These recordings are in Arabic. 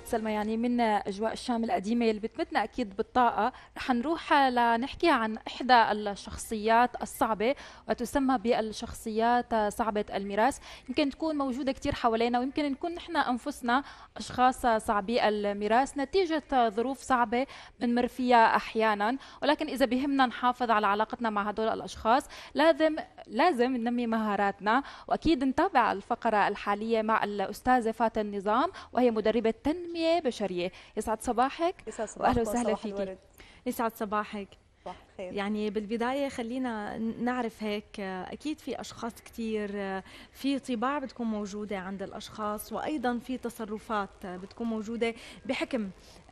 سلمى، يعني من أجواء الشام القديمة اللي بتمتنا أكيد بالطاقة، رح نروح لنحكي عن إحدى الشخصيات الصعبة وتسمى بالشخصيات صعبة الميراث. يمكن تكون موجودة كتير حوالينا، ويمكن نكون نحن أنفسنا أشخاص صعبي الميراث نتيجة ظروف صعبة بنمر فيها أحيانا، ولكن إذا بهمنا نحافظ على علاقتنا مع هدول الأشخاص لازم ننمي مهاراتنا. وأكيد نتابع الفقرة الحالية مع الأستاذة فاتن نظام، وهي مدربة تنمية بشرية. يسعد صباحك. يسعد وأهلا صباحكم. وسهلا صباح فيكي. الورد. يسعد صباحك. صباح الخير. يعني بالبداية خلينا نعرف هيك، أكيد في أشخاص كتير، في طباع بتكون موجودة عند الأشخاص، وأيضا في تصرفات بتكون موجودة بحكم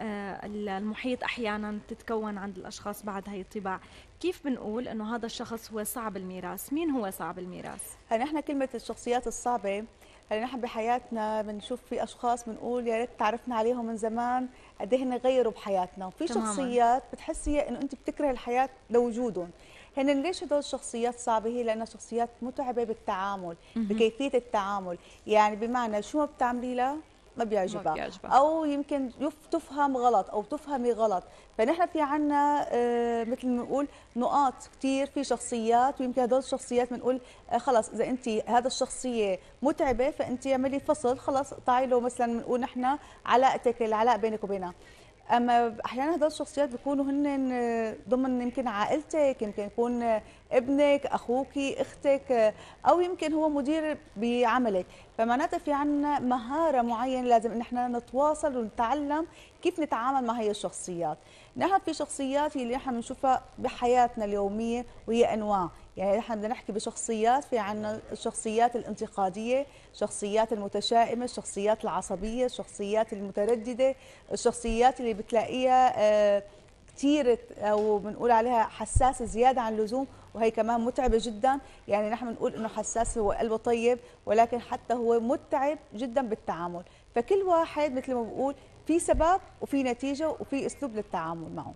المحيط أحيانا تتكون عند الأشخاص بعد هاي الطباع. كيف بنقول أنه هذا الشخص هو صعب الميراث؟ مين هو صعب الميراث؟ هلا نحن كلمة الشخصيات الصعبة، هلا نحن بحياتنا بنشوف في أشخاص بنقول يا ريت تعرفنا عليهم من زمان قد ايه هن غيروا بحياتنا، وفي شخصيات بتحسي انه انت بتكره الحياة لوجودهم. هن ليش هدول الشخصيات صعبة؟ هي لأنها شخصيات متعبة بالتعامل، بكيفية التعامل، يعني بمعنى شو ما بتعملي لها ما بيعجبها، او يمكن تفهم غلط او تفهمي غلط. فنحن في عنا مثل ما نقول نقاط كثير في شخصيات، ويمكن هدول الشخصيات بنقول خلص اذا انت هذا الشخصيه متعبه فانت اعملي فصل، خلص قطعي له مثلا بنقول نحن علاقتك، العلاقه بينك وبينها. اما احيانا هدول الشخصيات بيكونوا هن ضمن يمكن عائلتك، يمكن يكون ابنك، اخوك، اختك، او يمكن هو مدير بعملك. فمعناتها في عنا مهاره معينه لازم ان احنا نتواصل ونتعلم كيف نتعامل مع هي الشخصيات. نحن في شخصيات اللي نحن بنشوفها بحياتنا اليوميه وهي انواع، يعني نحن بدنا نحكي بشخصيات، في عنا الشخصيات الانتقاديه، الشخصيات المتشائمه، الشخصيات العصبيه، الشخصيات المتردده، الشخصيات اللي بتلاقيها كثير او بنقول عليها حساسه زياده عن اللزوم، وهي كمان متعبه جدا. يعني نحن بنقول انه حساس هو قلبه طيب، ولكن حتى هو متعب جدا بالتعامل. فكل واحد مثل ما بقول في سبب وفي نتيجه وفي اسلوب للتعامل معه.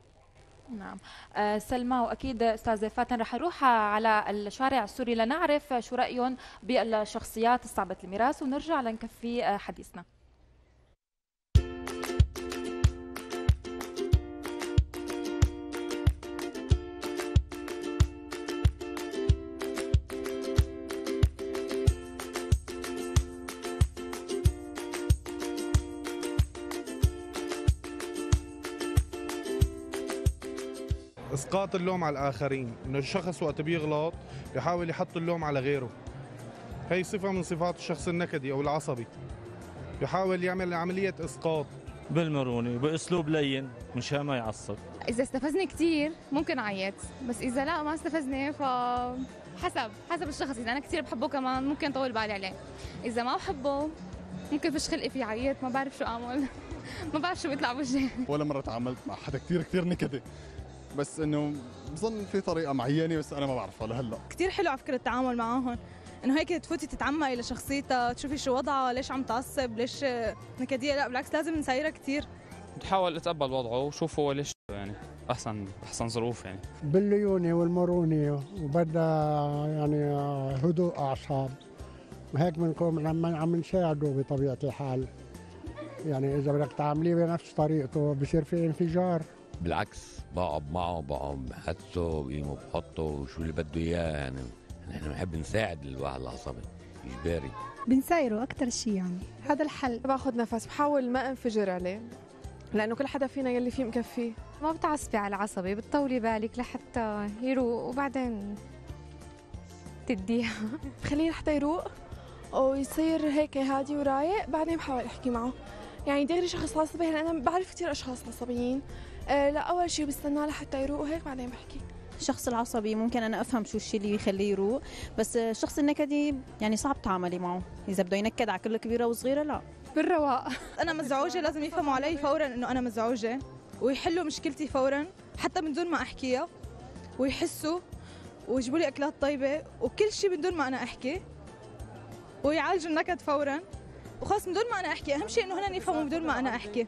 نعم. سلمى، واكيد استاذه فاتن رح نروح على الشارع السوري لنعرف شو رايهم بالشخصيات الصعبه الميراث، ونرجع لنكفي حديثنا. اسقاط اللوم على الاخرين، انه الشخص وقت بيغلط بيحاول يحط اللوم على غيره. هي صفه من صفات الشخص النكدي او العصبي، بيحاول يعمل عمليه اسقاط بالمرونه باسلوب لين مشان ما يعصب. اذا استفزني كثير ممكن اعيط، بس اذا لا ما استفزني ف حسب الشخص. اذا انا كثير بحبه كمان ممكن طول بالي عليه، اذا ما بحبه ممكن فش خلقي فيه عيط، ما بعرف شو اعمل. ما بعرف شو بيطلع بوجهي. ولا مره تعاملت مع حدا كثير نكدي، بس انه بظن في طريقه معينه بس انا ما بعرفها لهلا. كثير حلو على فكره التعامل معهم، انه هيك تفوتي تتعمقي لشخصيتها، تشوفي شو وضعها، ليش عم تعصب، ليش نكديه. لا بالعكس لازم نسايرها كثير. بتحاول اتقبل وضعه وشوف هو ليش يعني احسن ظروف، يعني بالليونه والمرونه، وبدها يعني هدوء اعصاب، وهيك بنكون عم نساعده بطبيعه الحال. يعني اذا بدك تعامليه بنفس طريقته بصير في انفجار. بالعكس بقعد معه، بقعد بحسه بقيمه بحطه وشو اللي بده اياه. يعني نحن بنحب نساعد الواحد العصبي اجباري، بنسايره اكثر شيء. يعني هذا الحل. باخذ نفس، بحاول ما انفجر عليه، لانه كل حدا فينا يلي فيه مكفيه. ما بتعصبي على العصبي، بتطولي بالك لحتى يروق وبعدين تديها. بخليه لحتى يروق ويصير هيك هادي ورايق، بعدين بحاول احكي معه. يعني دغري شخص عصبي، هلا انا بعرف كثير اشخاص عصبيين، لا اول شيء بستناه لحتى يروق وهيك بعدين بحكي. الشخص العصبي ممكن انا افهم شو الشيء اللي يخليه يروق، بس الشخص النكدي يعني صعب تعاملي معه، اذا بده ينكد على كل كبيره وصغيره لا. بالرواق. انا مزعوجه لازم يفهموا علي فورا انه انا مزعوجه، ويحلوا مشكلتي فورا حتى من دون ما احكيها، ويحسوا ويجيبوا لي اكلات طيبه وكل شيء من دون ما انا احكي، ويعالجوا النكد فورا وخلص من دون ما انا احكي. اهم شيء انه هن يفهموا من دون ما انا احكي.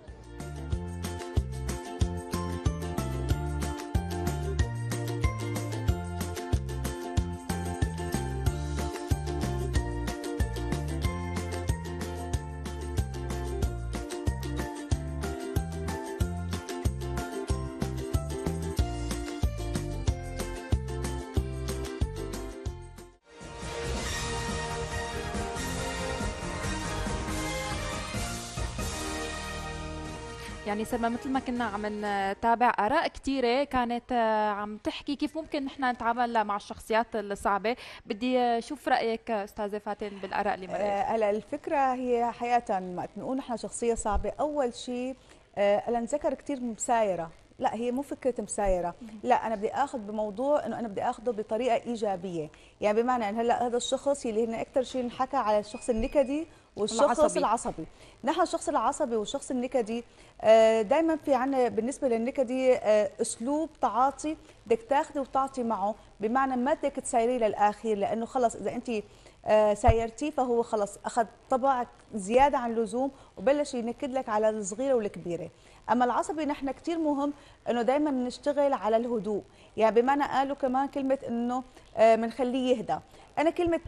يعني سلمى مثل ما كنا عم نتابع آراء كثيرة كانت عم تحكي كيف ممكن نحن نتعامل مع الشخصيات الصعبة. بدي أشوف رأيك أستاذة فاتن بالآراء اللي مرقت. هلا الفكرة هي حقيقة وقت نقول نحن شخصية صعبة، أول شيء هلا نذكر كثير مسايرة، لا هي مو فكرة مسايرة، لا أنا بدي آخذ بموضوع إنه أنا بدي آخذه بطريقة إيجابية، يعني بمعنى إن هلا هذا الشخص اللي هن أكثر شيء انحكى على الشخص النكدي والشخص العصبي. نحن الشخص العصبي والشخص النكدي دائما في عنا بالنسبة للنكدي أسلوب تعاطي بدك تاخذي وتعطي معه، بمعنى ما بدك تسايريه للآخر، لأنه خلص إذا أنت سايرتيه فهو خلص أخذ طبع زيادة عن اللزوم وبلش ينكد لك على الصغيرة والكبيرة. أما العصبي نحن كثير مهم إنه دائما نشتغل على الهدوء، يعني بمعنى قالوا كمان كلمة إنه بنخليه يهدى. أنا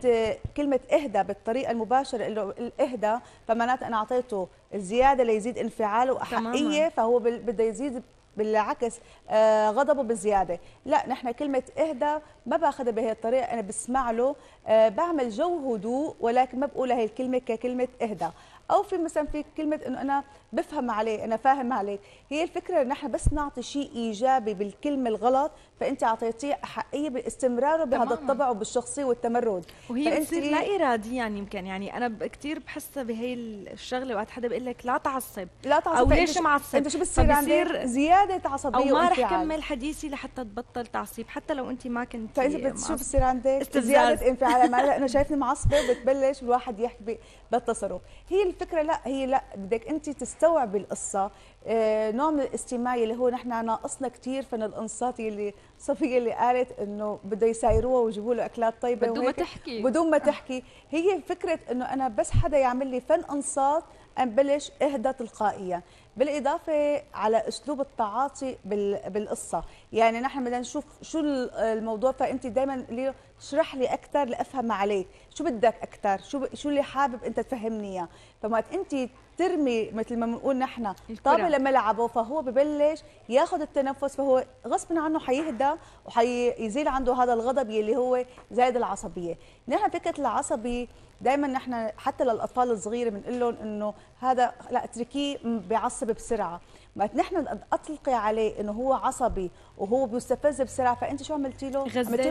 كلمة اهدى بالطريقة المباشرة إنه اهدى فمعناته أنا أعطيته الزيادة ليزيد انفعاله وأحقية، فهو بده يزيد بالعكس غضبه بزياده. لا نحن كلمه اهدى ما باخذها بهي الطريقه، انا بسمع له بعمل جو هدوء ولكن ما بقول هي الكلمه ككلمه اهدى. او في مثلا في كلمه انه انا بفهم عليه، انا فاهم عليك. هي الفكره ان نحن بس نعطي شيء ايجابي بالكلمه الغلط فانت اعطيتيه احقيه باستمراره بهذا الطبع وبالشخصيه والتمرد، وهي بتصير لا اراديا يعني يمكن. يعني انا كثير بحسها بهي الشغله وقت حدا بيقول لك لا تعصب او ليش معصب، انت شو بتصير عندك زياده عصبيه او ما رح كمل حديثي لحتى تبطل تعصيب حتى لو انت ما كنت. فانت شو بتصير عندك زياده انفعال، انا شايفني معصبه بتبلش الواحد يحكي بالتصرف. هي الفكره لا بدك انت تستوعبي القصه، نوع من الاستماع اللي هو نحن ناقصنا كثير فن الانصات اللي صفيه اللي قالت انه بده يسايروها ويجيبوا له اكلات طيبه بدون ما تحكي. هي فكره انه انا بس حدا يعمل لي فن انصات انبلش اهدى تلقائيا، بالاضافه على اسلوب التعاطي بالقصه. يعني نحن بدنا نشوف شو الموضوع، فانت دائما اشرح لي اكثر لافهم عليك، شو بدك اكثر، شو اللي حابب انت تفهمني اياه. فوقت انت ترمي مثل ما بنقول نحن طابه لملعبه فهو ببلش ياخذ التنفس، فهو غصب عنه حيهدى وحيزيل عنده هذا الغضب يلي هو زائد العصبيه. نحن فكره العصبي دائما نحن حتى للاطفال الصغيره بنقول لهم انه هذا لا اتركيه بيعصب بسرعه. ما نحن اطلقي عليه انه هو عصبي وهو بيستفز بسرعه، فانت شو عملتي له؟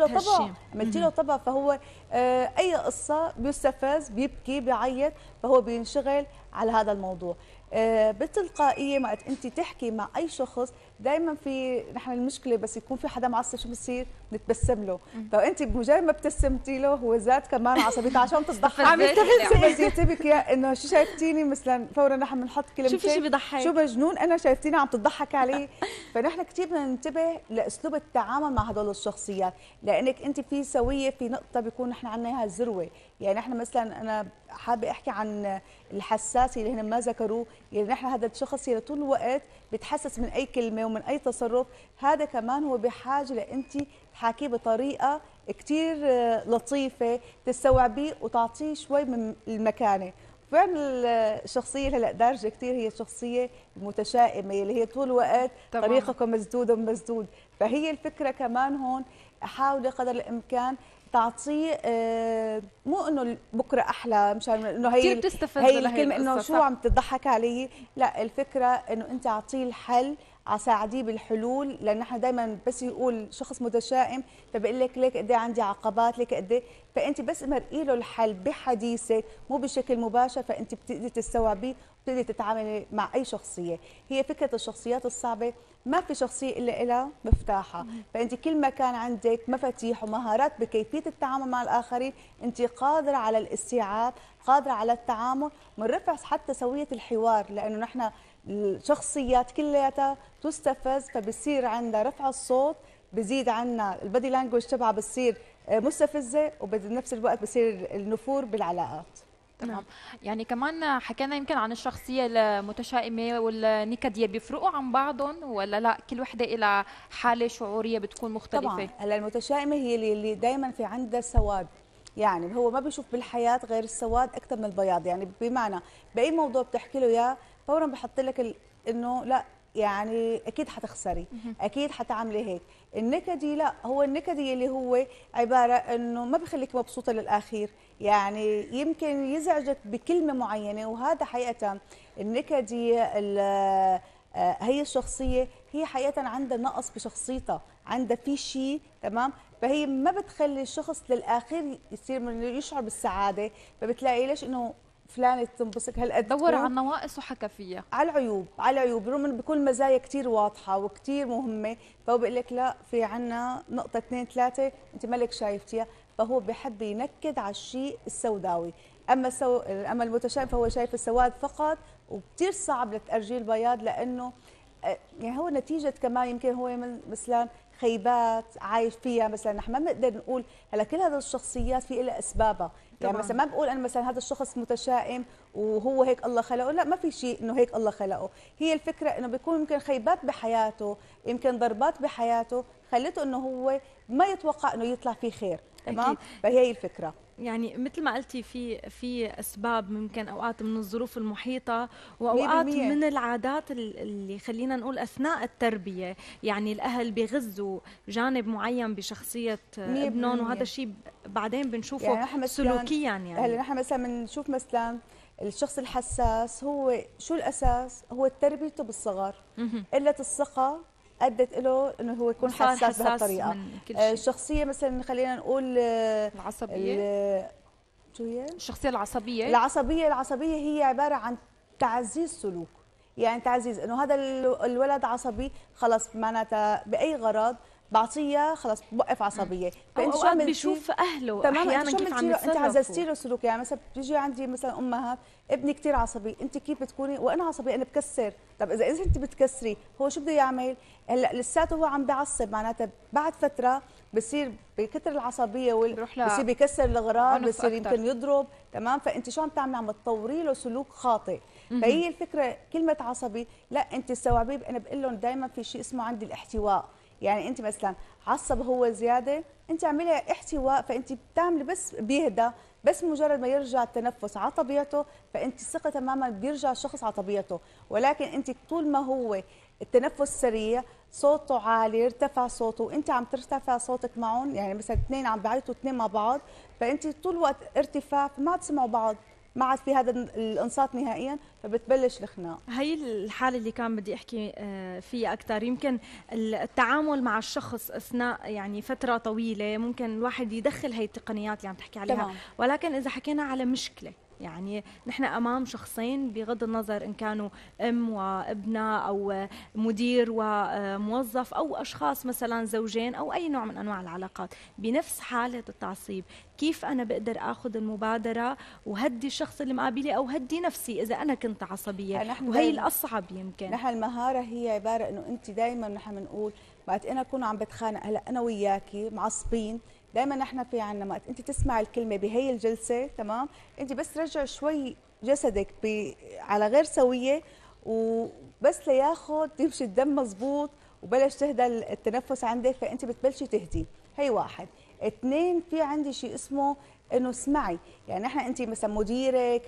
عملتي له طبع فهو اي قصه بيستفز بيبكي بيعيط فهو بينشغل على هذا الموضوع. بالتلقائيه وقت انت تحكي مع اي شخص دائما في نحن المشكله بس يكون في حدا معصب شو بصير؟ نتبسم له، فانت بمجرد ما ابتسمتي له هو زاد كمان عصبيته عشان تضحك عم يستفز بس ينتبك يا انه شو شايفتيني مثلا فورا نحن بنحط كلمتين شو بيضحك شو مجنون انا شايفتيني عم تضحك علي. فنحن كثير بدنا ننتبه لاسلوب التعامل مع هدول الشخصيات، لانك انت في سويه في نقطه بيكون نحن عندنا اياها الذروه. يعني نحن مثلا انا حابه احكي عن الحساسي اللي هن ما ذكروه، يعني نحن هذا الشخص اللي طول الوقت بيتحسس من اي كلمه ومن اي تصرف، هذا كمان هو بحاجه لانت تحاكيه بطريقه كثير لطيفه تستوعبيه وتعطيه شوي من المكانه. فعلا الشخصيه اللي هلا دارجه كثير هي الشخصيه المتشائمه اللي هي طول الوقت طريقكم مسدود ومسدود. فهي الفكره كمان هون حاولي قدر الامكان تعطيه مو انه بكره احلى مشان انه هي الكلمه انه شو عم تضحك علي، لا الفكره انه انت اعطيه الحل، ساعديه بالحلول. لان نحن دائما بس يقول شخص متشائم فبقول لك ليك قد ايه عندي عقبات ليك قد ايه، فانت بس مرقي له الحل بحديثك مو بشكل مباشر، فانت بتقدري تستوعبيه وبتقدري تتعاملي مع اي شخصيه. هي فكره الشخصيات الصعبه ما في شخصيه الا لها مفتاحها، فانت كل ما كان عندك مفاتيح ومهارات بكيفيه التعامل مع الاخرين انت قادره على الاستيعاب، قادره على التعامل من رفع حتى سويه الحوار. لانه نحن الشخصيات كلياتها تستفز فبصير عندها رفع الصوت، بزيد عنا البادي لانجوج تبعها بتصير مستفزه وبنفس الوقت بصير النفور بالعلاقات. تمام. يعني كمان حكينا يمكن عن الشخصيه المتشائمه والنكديه، بيفرقوا عن بعضهم ولا لا كل وحده لها حاله شعوريه بتكون مختلفه؟ طبعا هلا المتشائمه هي اللي دائما في عندها سواد، يعني هو ما بيشوف بالحياه غير السواد اكثر من البياض. يعني بمعنى باي موضوع بتحكي له اياه فورا بحط لك انه لا يعني اكيد حتخسري، اكيد حتعملي هيك. النكدي لا، هو النكدي اللي هو عباره انه ما بخليك مبسوطه للاخير، يعني يمكن يزعجك بكلمه معينه. وهذا حقيقه النكدي هي الشخصيه هي حقيقه عندها نقص بشخصيتها، عندها في شيء، تمام؟ فهي ما بتخلي الشخص للاخير يصير من يشعر بالسعاده، فبتلاقي ليش انه فلانه تنبسط هالقد دور على النواقص وحكى فيها، على العيوب، على العيوب، رغم انه بيكون المزايا كثير واضحه وكثير مهمه، فهو بيقول لك لا في عنا نقطه 2 3 انت مالك شايفتيها، فهو بحب ينكد على الشيء السوداوي. اما المتشائم فهو شايف السواد فقط، وكثير صعب لتأرجيه البياض، لانه يعني هو نتيجه كمان يمكن هو مثلا خيبات عايش فيها. مثلا نحن ما بنقدر نقول هلا كل هذه الشخصيات في لها اسبابها، يعني مثلا ما بقول انا مثلا هذا الشخص متشائم وهو هيك الله خلقه، لا ما في شيء انه هيك الله خلقه، هي الفكره انه بيكون يمكن خيبات بحياته، يمكن ضربات بحياته خلته انه هو ما يتوقع انه يطلع فيه خير، تمام؟ فهي هي الفكره. يعني مثل ما قلتي في اسباب ممكن اوقات من الظروف المحيطه، واوقات من العادات اللي خلينا نقول اثناء التربيه، يعني الاهل بيغذوا جانب معين بشخصيه ابنهم، وهذا الشيء بعدين بنشوفه يعني سلوكيا. يعني هلا نحن مثلا بنشوف مثلا الشخص الحساس هو شو الاساس؟ هو تربيته بالصغر، قله الثقه ادت له انه هو يكون حساس بهالطريقه. الشخصيه مثلا خلينا نقول العصبيه، شو هي؟ الشخصيه العصبيه. العصبيه هي عباره عن تعزيز سلوك، يعني تعزيز انه هذا الولد عصبي، خلص معناتها باي غرض بعطيه خلص بوقف عصبيه. فانت شو بيشوف اهله احيانا كيف عم يتصرفوا، انت عززتي له سلوك. يعني مثلا بتيجي عندي مثلا امهات ابني كثير عصبي، انت كيف بتكوني؟ وانا عصبي انا بكسر. طب اذا انت بتكسري هو شو بده يعمل؟ هلا لساته هو عم بيعصب، معناتها بعد فتره بصير بكثر العصبيه بصير بيكسر الاغراض، بصير يمكن يضرب، تمام؟ فانت شو عم تعملي؟ عم تطوري له سلوك خاطئ. فهي الفكره كلمه عصبي لا انت استوعبيه. انا بقول لهم دائما في شيء اسمه عندي الاحتواء، يعني انت مثلا عصب هو زياده انت اعملي احتواء، فانت بتعملي بس بيهدى، بس مجرد ما يرجع التنفس على طبيعته فانت ثقه تماما بيرجع الشخص على طبيعته. ولكن انت طول ما هو التنفس سريع، صوته عالي، ارتفع صوته وانت عم ترتفع صوتك معهم، يعني مثلا اثنين عم بيعيطوا اثنين مع بعض، فانت طول الوقت ارتفاع فما عاد تسمعوا بعض، ما عاد في هذا الانصات نهائيا، فبتبلش الخناق. هي الحاله اللي كان بدي احكي فيها اكثر، يمكن التعامل مع الشخص اثناء يعني فتره طويله ممكن الواحد يدخل هي التقنيات اللي عم تحكي عليها طبعا. ولكن اذا حكينا على مشكله، يعني نحن امام شخصين بغض النظر ان كانوا ام وابنه او مدير وموظف او اشخاص مثلا زوجين او اي نوع من انواع العلاقات بنفس حاله التعصيب، كيف انا بقدر اخذ المبادره وهدي الشخص اللي مقابلي او هدي نفسي اذا انا كنت عصبيه؟ وهي الاصعب يمكن. نحن المهاره هي عباره انه انت دائما نحن بنقول وقت انا اكون عم بتخانق هلا انا وياكي معصبين، دائما نحن في عنا وقت انت تسمع الكلمه بهي الجلسه، تمام؟ انت بس رجع شوي جسدك على غير سويه وبس لياخذ يمشي الدم مزبوط وبلش تهدى التنفس عندك، فانت بتبلشي تهدي. هي واحد. اثنين، في عندي شيء اسمه انه اسمعي، يعني نحن انت مثلا مديرك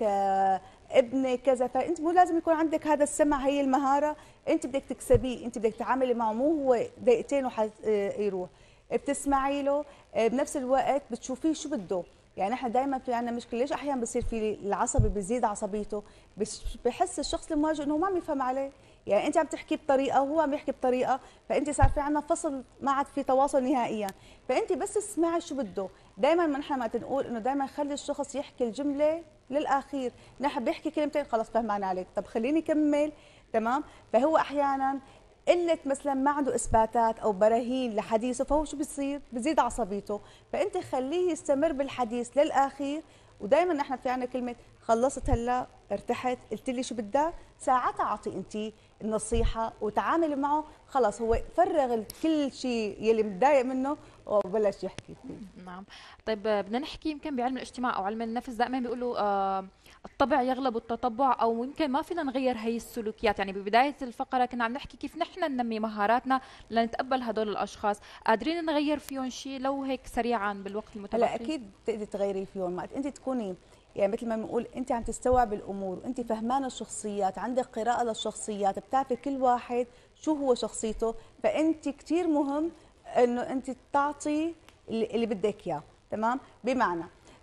ابنك كذا، فانت مو لازم يكون عندك هذا السمع، هي المهاره انت بدك تكسبيه، انت بدك تتعاملي معه، مو هو دقيقتين يروح. بتسمعي له بنفس الوقت بتشوفيه شو بده. يعني احنا دائما في عندنا مشكله، ليش احيانا بصير في العصبي بيزيد عصبيته؟ بحس الشخص المواجه انه ما عم يفهم عليه، يعني انت عم تحكي بطريقه وهو عم يحكي بطريقه، فانت صار في عندنا فصل ما عاد في تواصل نهائيا، فانت بس اسمعي شو بده. دائما ما نحن ما نقول انه دائما خلي الشخص يحكي الجمله للاخير، نحن بيحكي كلمتين خلص فهمان عليك، طب خليني كمل، تمام؟ فهو احيانا قلة مثلا ما عنده اثباتات او براهين لحديثه، فهو شو بيصير؟ بزيد عصبيته، فانت خليه يستمر بالحديث للاخير. ودائما نحن في عندنا كلمه خلصت هلا، ارتحت، قلت لي شو بدك، ساعتها اعطي انت النصيحه وتعاملي معه، خلص هو فرغ كل شيء يلي متضايق منه وبلش يحكي فيه. نعم. طيب بدنا نحكي يمكن بعلم الاجتماع او علم النفس دائما بيقولوا الطبع يغلب التطبع، او يمكن ما فينا نغير هي السلوكيات. يعني ببدايه الفقره كنا عم نحكي كيف نحن ننمي مهاراتنا لنتقبل هدول الاشخاص، قادرين نغير فيهم شيء؟ لو هيك سريعا بالوقت المتبقي. هلا اكيد بتقدري تغيري فيهم، وقت انت تكوني يعني مثل ما بنقول انت عم تستوعب الامور، انت فهمانه الشخصيات، عندك قراءه للشخصيات، بتعرفي كل واحد شو هو شخصيته، فانت كثير مهم انه انت تعطي اللي بدك اياه، تمام؟ بمعنى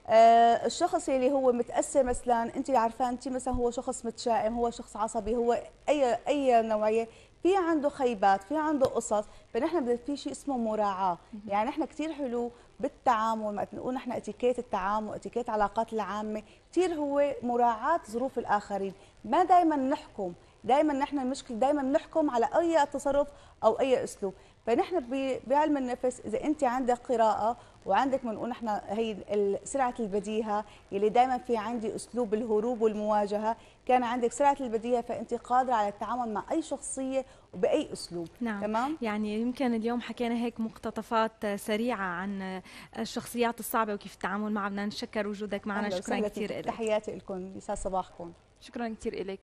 الشخص اللي هو متاثر مثلا، انت عارفه انت مثلا هو شخص متشائم، هو شخص عصبي، هو اي نوعيه، في عنده خيبات، في عنده قصص، فنحن في شيء اسمه مراعاه. يعني نحن كثير حلو بالتعامل، ما نقول نحن اتيكيت التعامل، اتيكيت العلاقات العامه، كثير هو مراعاه ظروف الاخرين، ما دائما نحكم، دائما نحن المشكله دائما نحكم على اي تصرف او اي اسلوب. فنحن بعلم النفس اذا انت عندك قراءه وعندك بنقول نحن هي سرعه البديهه، يلي دائما في عندي اسلوب الهروب والمواجهه، كان عندك سرعه البديهه، فانت قادره على التعامل مع اي شخصيه وباي اسلوب. نعم. تمام. يعني يمكن اليوم حكينا هيك مقتطفات سريعه عن الشخصيات الصعبه وكيف التعامل معها. بدنا نشكر وجودك معنا، شكرا كثير لك. تحياتي لكم، يسعد صباحكم. شكرا كثير لك.